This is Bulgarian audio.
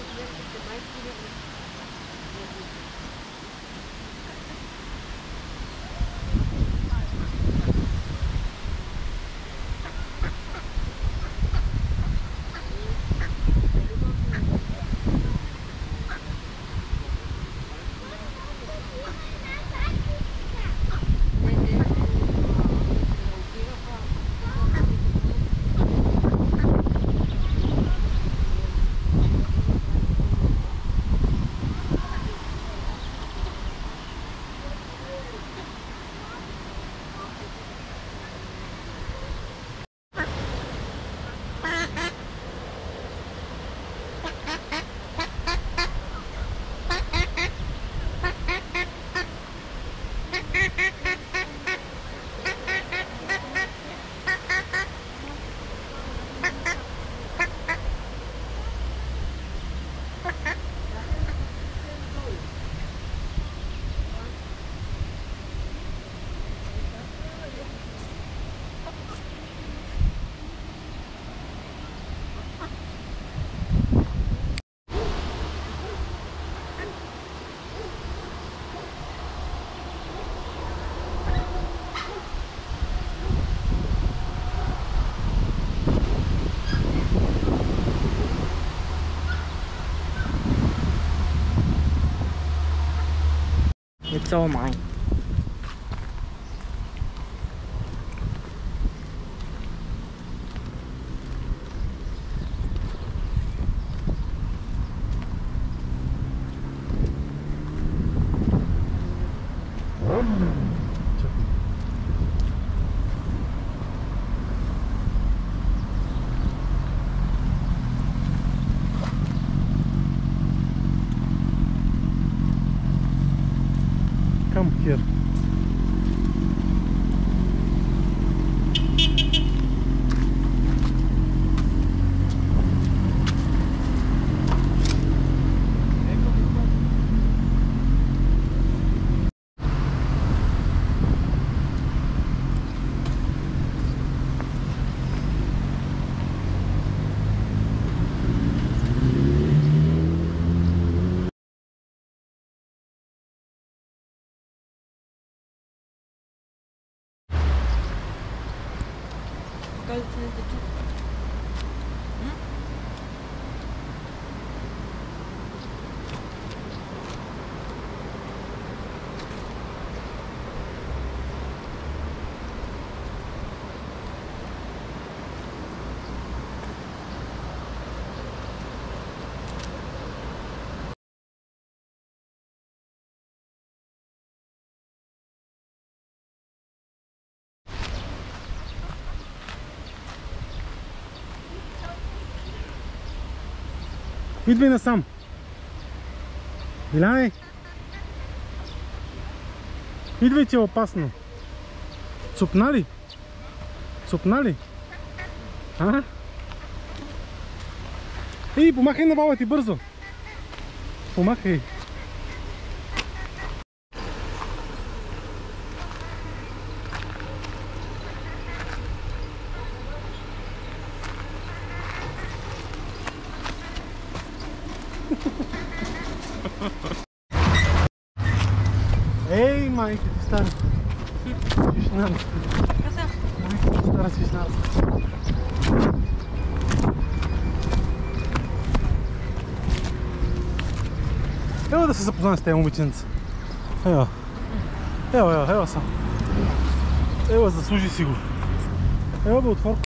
It's all mine. Come here. Идвай насам. Иляй. Идвайте, опасно. Цупна ли? Цупна ли? А? Ей, помахай на баба ти бързо. Помахай. Ей, майка ти стара. Шишнарска. Майка ти стара шишнарска. Ево да се запознаем с тези момиченца. Ево. Ево са. Ево, заслужи си го. Ево бе, отворка.